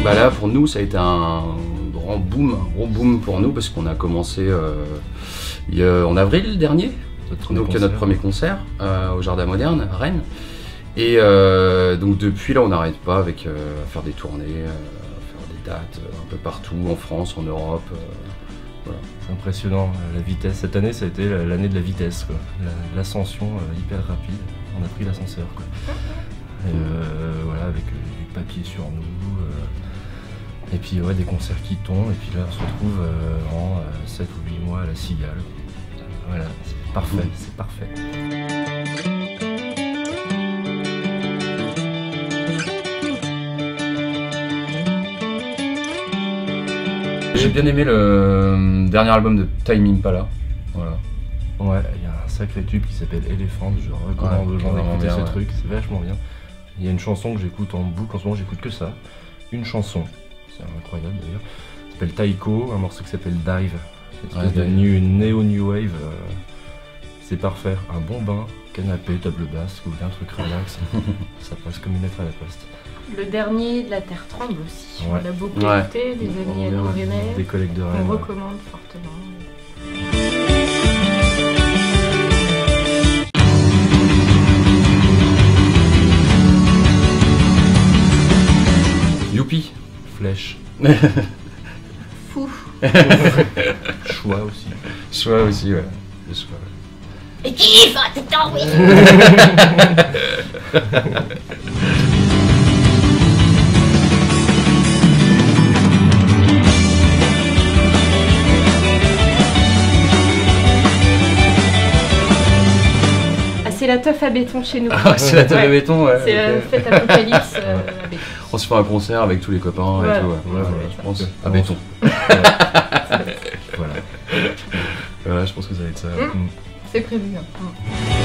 Bah là, pour nous, ça a été un gros boom pour nous, parce qu'on a commencé en avril dernier, notre premier concert au Jardin Moderne à Rennes. Et donc depuis là, on n'arrête pas à faire des tournées, à faire des dates un peu partout, en France, en Europe. Voilà. C'est impressionnant, la vitesse. Cette année, ça a été l'année de la vitesse, l'ascension hyper rapide. On a pris l'ascenseur, quoi. Et, voilà, avec du papier sur nous. Et puis ouais, des concerts qui tombent. Et puis là, on se retrouve en 7 ou 8 mois à la Cigale. Voilà, c'est parfait, c'est parfait. J'ai bien aimé le dernier album de Tame Impala. Voilà. Ouais, il y a un sacré tube qui s'appelle Elephant, je recommande aux gens d'écouter ce truc, c'est vachement bien. Il y a une chanson que j'écoute en boucle, en ce moment j'écoute que ça. Une chanson, c'est incroyable d'ailleurs, ça s'appelle Taiko, un morceau qui s'appelle Dive. C'est une espèce de néo-new wave, c'est parfait. Un bon bain, canapé, table basse, ou bien un truc relax, ça passe comme une lettre à la poste. Le dernier de La Terre Tremble aussi, Ouais. on l'a beaucoup écouté, des amis à nous Des collègues de Rennes. on recommande fortement. Youpi. Flèche. Fou. Choix aussi. Choix aussi, ouais. Le choix, ouais. Et kiffe, tout le temps, oui. C'est la teuf à béton chez nous. Ah, c'est la teuf à béton, ouais. C'est la fête Apocalypse à béton. On se fait un concert avec tous les copains et tout, ouais. Voilà, Je pense. À béton. Voilà. Voilà, je pense que ça va être ça. C'est prévu. Hein.